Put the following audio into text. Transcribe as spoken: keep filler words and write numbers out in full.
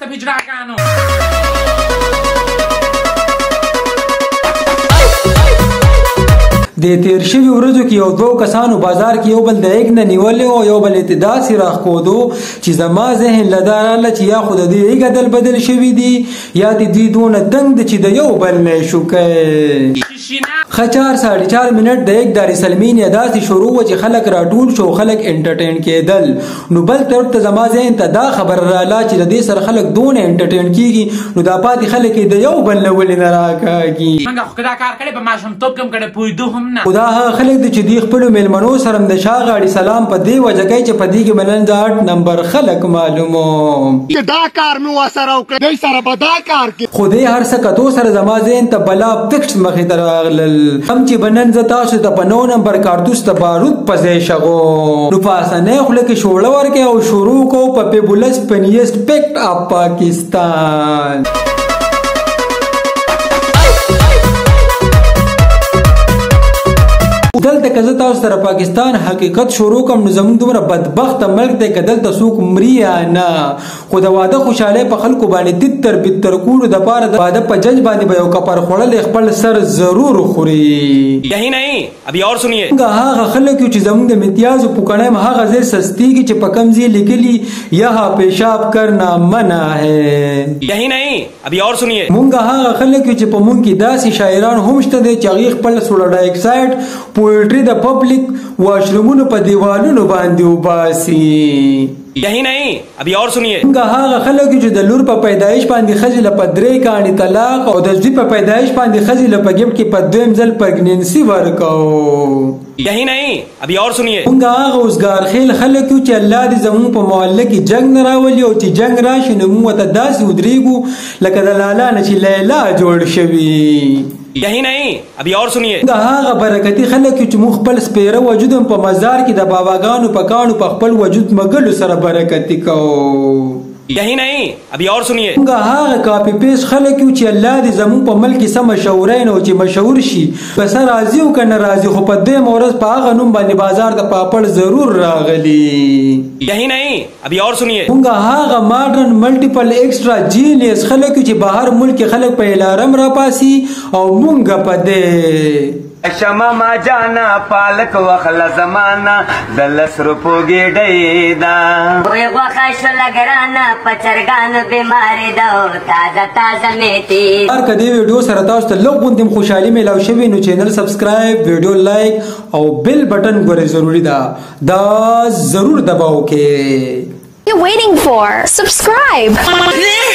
د پجراګانو. د تیر شوي ورځو کې یو دوه کسانو بازار کې یو بل د ایک نه نیولې او یو بل اتداسي راښکودو چې زما ذهن له دا راله چې یا خو د دوی ایږ عدل بدل شوي دي یا د دوی دونه دنګ ده چې د یو بل نه یې شوکی. ښه چار ساړه چار منټ د ایک داري سلمین یا داسې شروع وه چې خلک راټول شو خلک انټرټین کېدل. نو بل طرف ته زما ذهن ته دا خبر راله چې د دې سره خلک دونه انټرټین کېږي نو دا پاتې خلک یې د یو بل نه ولې نه راکاږي. موږ خو دا کار کړی په ماشومتوب کې هم کړی پوهېدو هم نه. خو دا هغه خلک دي چې دوی خپلو میلمنو سره هم د شا غاړې سلام په دې وجه کوي چې په دې کې به نن د اټ نمبر خلک معلوموم چې دا کار مې ورسره وکړی دوی سره به دا کار کوي. خو دې هر څه کتو سره زما ذهن ته بلا فکس مخې ته راغلل هم چې به نن زه تاسو ته په نو نمبر کارتوس ته بارود په ځای شغوم. نو په اسانۍ خوله کې شوړه ورکړئ او شروع کوو په پیپولس فنیسټ پکټ اف پاکستان. دلته که زه تاسو سره پاکستان حقیقت شروع کړم نو زموږ دومره بدبخته ملک دی که دلته څوک مري یا نه. خو د واده خوشحالۍ په خلکو باندې تتر بتر کولو دپاره د واده په جج باندې به یو کپر خوړلی خپل سر ضرور خوري. یہی نہیں ابھی اور سنیے. هغه خلک یو چې زموږ د امتیازو په کڼۍ هم هغه ځای سستیږي چې په کوم ځای لیکلي یہاں پیشاب کرنا منع ہے. یہی نہیں ابھی اور سنیے. مونږ هغه خلک یو چې په مونږ کې داسې شاعران هم شته دی چې هغې خپل سوډا ډای اکساید پویټري د پبلک واشرومونو په دیوالونو باندې وباسي. یہی نہیں ابھی اور سنیے. موږ هغه خلک چې د لور په پیدایش باندې ښځې له په درې کاڼي طلاق او د زوی په پیدایش باندې ښځې له په ګفټ کې په دویم ځل پرګننسي ورکوو. یہی نہیں ابھی اور سنیے. موږ هغه اوزګار خیل خلک یو چې الله دې زموږ په محله کې جنګ نه راولي او چې جنګ راشي نو موږ ورته داسې ودرېږو لکه د لالا نه چې لیلا جوړ شوي. یہی نہیں ابھی اور سنیے. دا هغه برکتی خلک چې موږ خپل سپیره وجود په مزار کې د باباګانو په کاڼو په خپل وجود مګلو سره برکتی کوو. یہی نہیں ابھی اور سنیے. موږ هغه کاپی پیس خلک یو چې الله دې زموږ په ملک کې سم مشهورین او چې مشهور شي بس راضي او کنه راضي خو په دې مورز په هغه نوم باندې بازار د پاپړ ضرور راغلی. یہی نہیں ابھی اور سنیے. موږ هغه ماډرن ملټیپل ایکسټرا جینیس خلک چې بهر ملک خلک په الارم را پاسي او موږ په دې شمع ما جانا پالک وخلا زمانا دلس روپو گیڑی دا وی غوخش لگرانا پچرگان بیماری دو تازه تازه میتی. هر که دې ویډیو سره تاسو ته لږ غوندې خوشحالي میلاو شوي نو چینل سبسکرایب ویډیو لایک او بیل بټن ګورئ ضروري ده دا ضرور دباو کې. What are you waiting for? Subscribe!